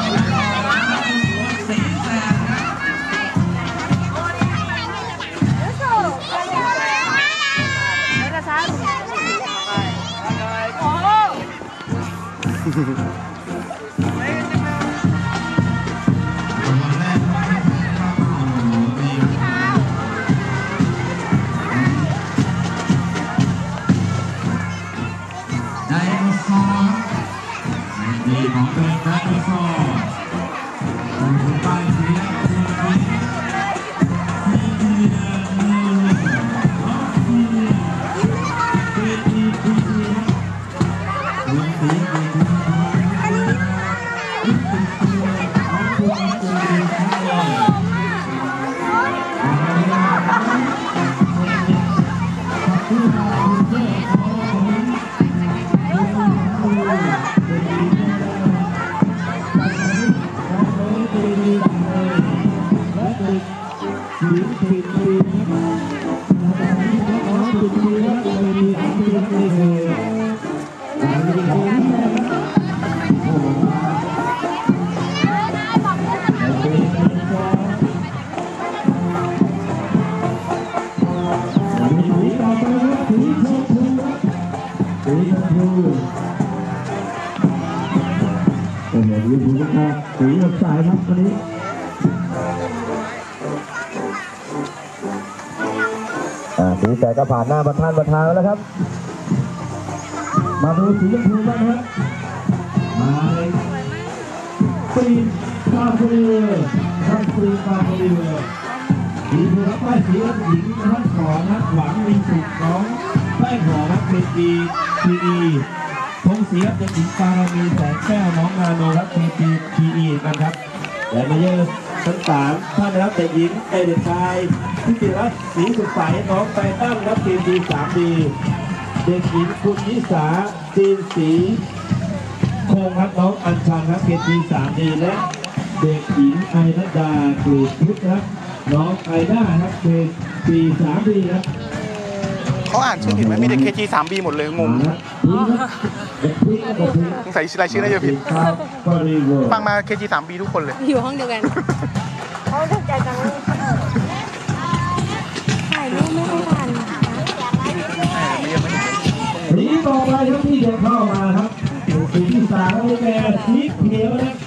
สีสดใสครับวันนี้สีแสงก็ผ่านหน้าประธานแล้วครับมาดูสีชมพูบ้างครับมาเลยปีคาเฟ่ครับปีคาเฟ่สีชมพูป้ายสีหญิงท่านขอนักหวังมีสุขของแป้งหอนักเป็นทีพงศรีครับเด็กหญิงปารามีแสงแก้วน้องนาโนครับทีกันครับและมาเยอะทั้ง3ท่านนะครับเด็กหญิงเด็กชายพิจิรัตน์ศรีสุขใสน้องไตตั้งครับที3ดีเด็กหญิงคุณยิสาจีนศรีคงครับน้องอัญชันครับที3ดีและเด็กหญิงไอนัดดากฤษพุทธครับน้องไอด้าครับที3ดีครับเขาอ่านชื่อผิดไหมมีเด็ก KG3B หมดเลยงงใส่รายชื่อน่าจะผิดฟังมา KG3B ทุกคนเลยอยู่ห้องเดียวกันเขาเข้าใจจังเลยถ่ายรูปไม่ค่อยทันสีต่อไปครับที่จะเข้ามาครับสีที่3ได้แก่สีเขียวและ